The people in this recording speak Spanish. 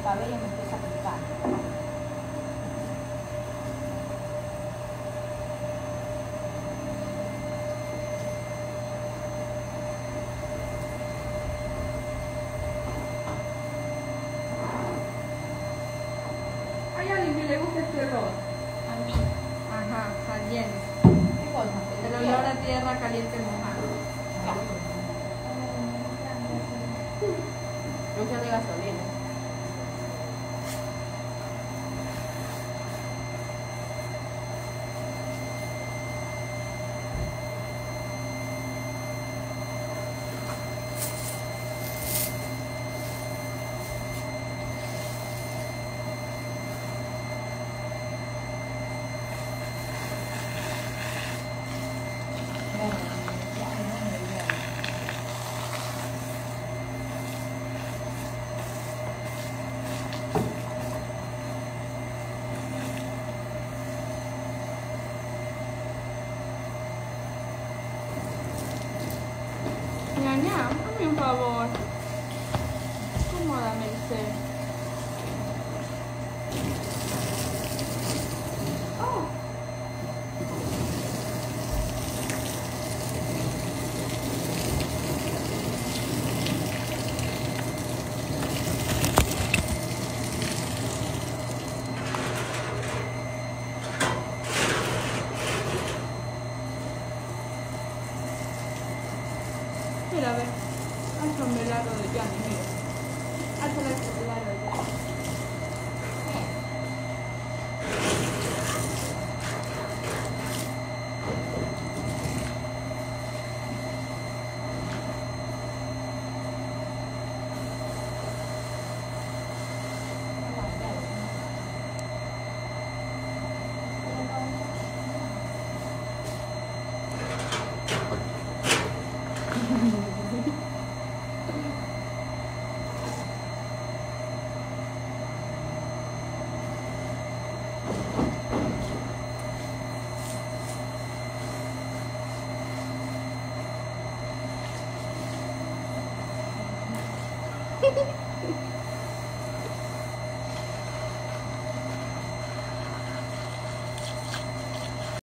cabello me empieza a picar. ¿Hay alguien que le guste este olor? A mí, Ajá, alguien. ¿qué cosa? El olor a tierra caliente mojada. No sea de gasolina. Ñaña, hazme un favor. Acomódame el ser. Oh. Mira, a ver. Hazme el aro de Yanni, mira. Hazle el aro de Yanni.